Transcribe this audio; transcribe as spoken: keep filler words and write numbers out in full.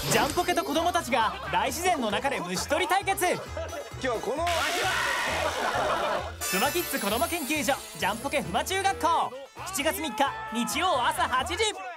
ジャンポケと子供たちが大自然の中で虫取り対決。 今日はこのふまキッズ子ども研究所ジャンポケふま中学校しちがつみっか日曜朝はちじ。